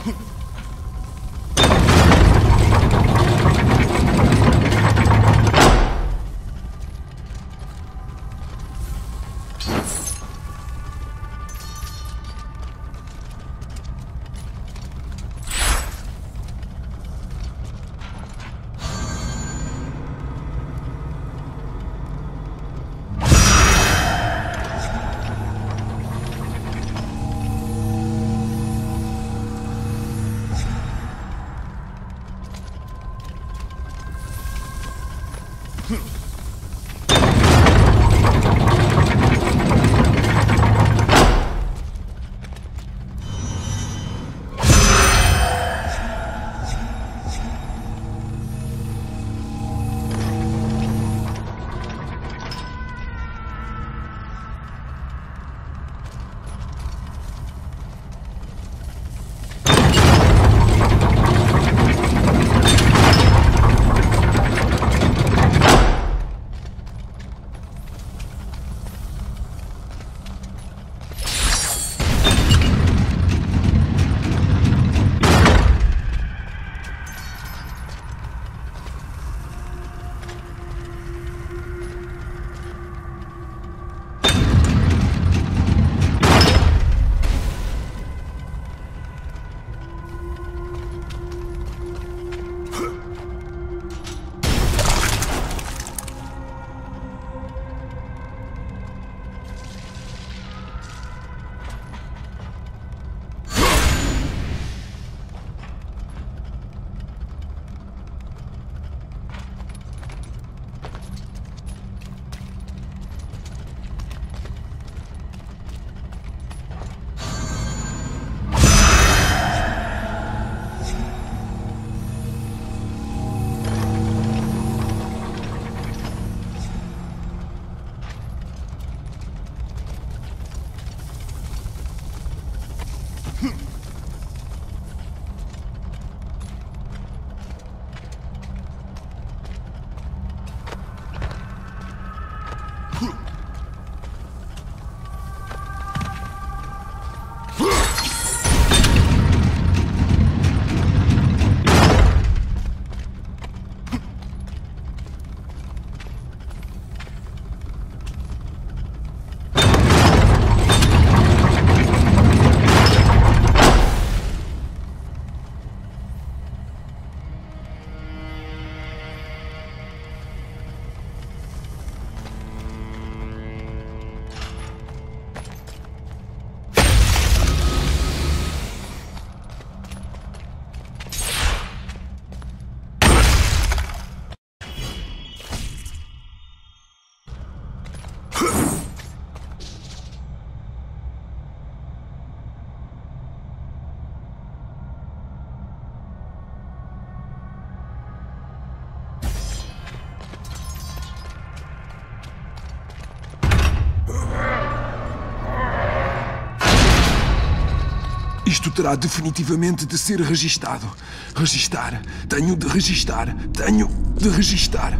Isto terá definitivamente de ser registado. Registar. Tenho de registar. Tenho de registar.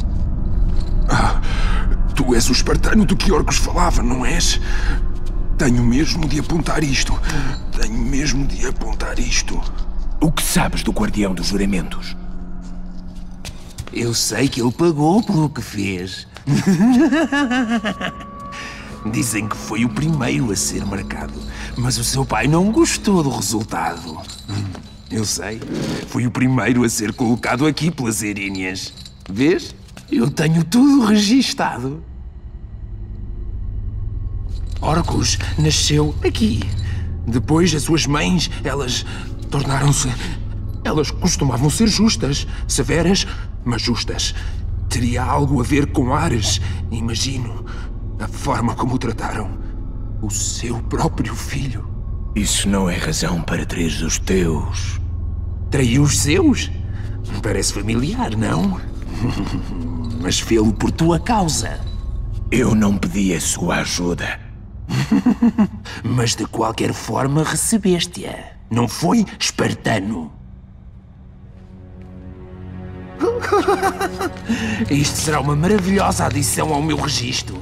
Ah, tu és o espartano do que Orcus falava, não és? Tenho mesmo de apontar isto. Tenho mesmo de apontar isto. O que sabes do Guardião dos Juramentos? Eu sei que ele pagou pelo que fez. Dizem que foi o primeiro a ser marcado, mas o seu pai não gostou do resultado. Eu sei. Fui o primeiro a ser colocado aqui pelas Eríneas. Vês? Eu tenho tudo registado. Orcus nasceu aqui. Depois, as suas mães, elas tornaram-se... Elas costumavam ser justas, severas, mas justas. Teria algo a ver com Ares, imagino. A forma como o trataram. O seu próprio filho. Isso não é razão para trair os teus. Traiu os seus? Parece familiar, não? Mas fê-lo por tua causa. Eu não pedi a sua ajuda. Mas de qualquer forma recebeste-a. Não foi, espartano? Isto será uma maravilhosa adição ao meu registro.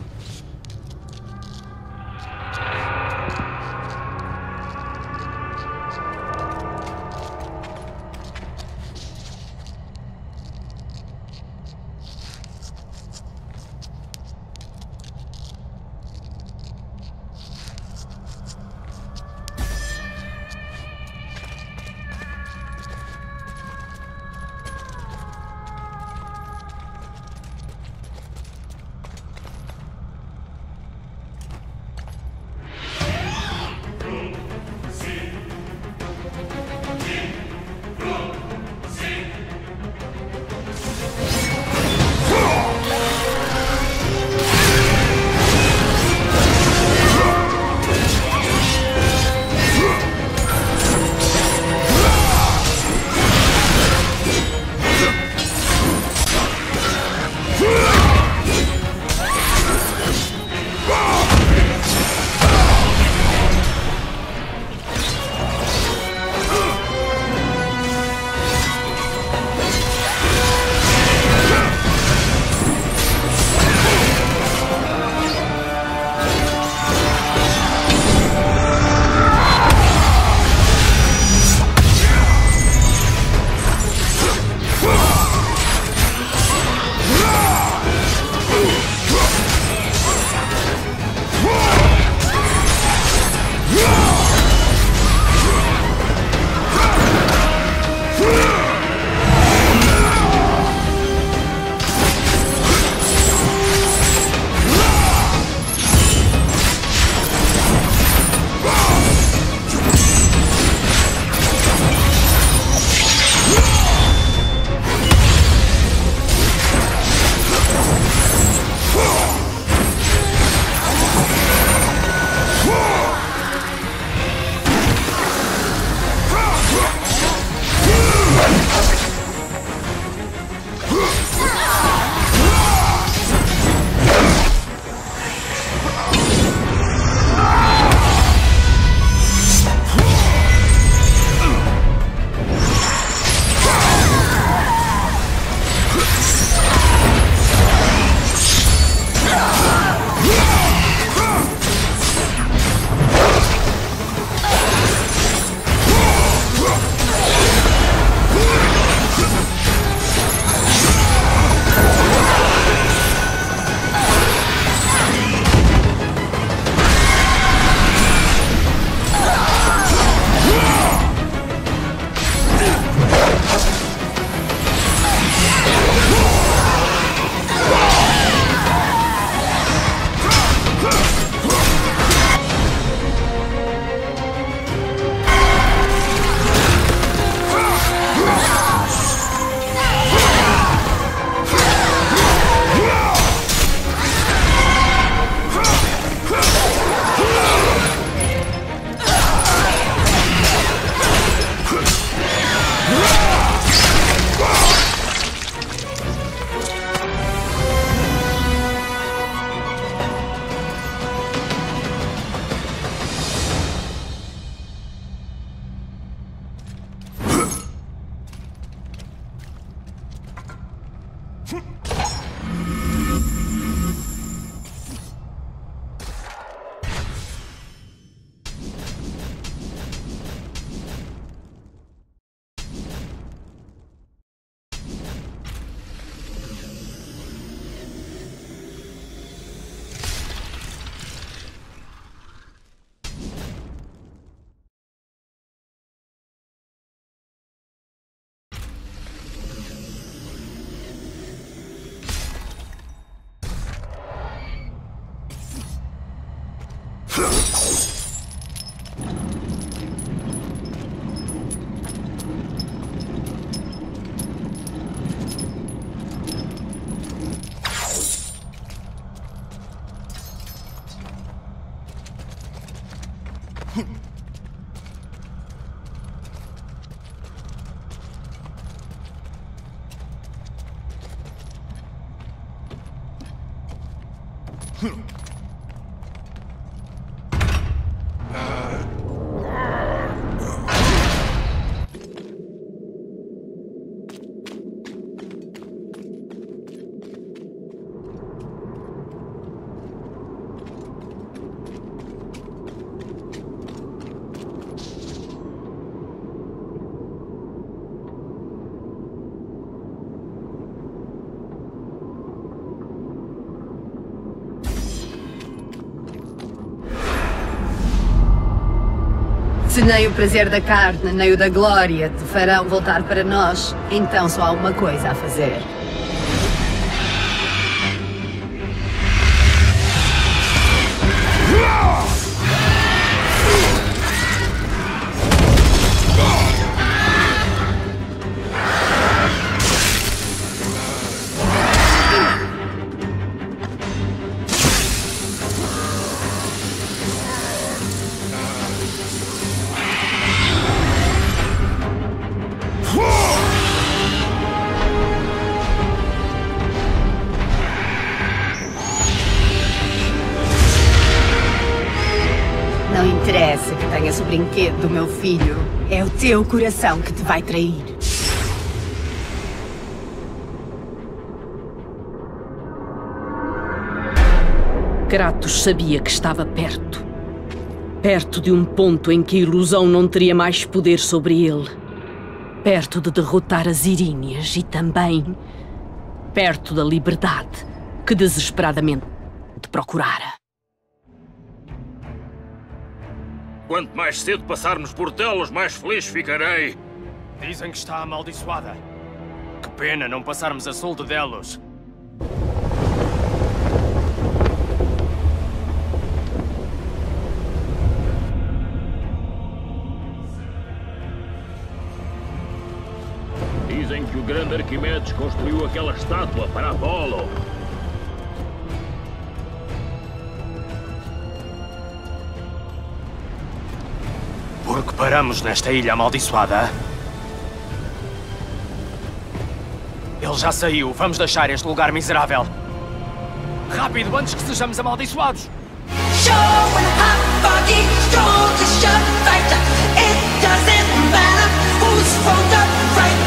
Se nem o prazer da carne, nem o da glória te farão voltar para nós, então só há uma coisa a fazer. Não interessa que tenhas o brinquedo do meu filho. É o teu coração que te vai trair. Kratos sabia que estava perto. Perto de um ponto em que a ilusão não teria mais poder sobre ele. Perto de derrotar as Iríneas e também perto da liberdade que desesperadamente procurara. Quanto mais cedo passarmos por Delos, mais feliz ficarei. Dizem que está amaldiçoada. Que pena não passarmos a sul de Delos. Dizem que o grande Arquimedes construiu aquela estátua para Apolo. Porque paramos nesta ilha amaldiçoada? Ele já saiu. Vamos deixar este lugar miserável. Rápido, antes que sejamos amaldiçoados. Show and hot, foggy, strong to shut fighter. It doesn't matter who's phoned up right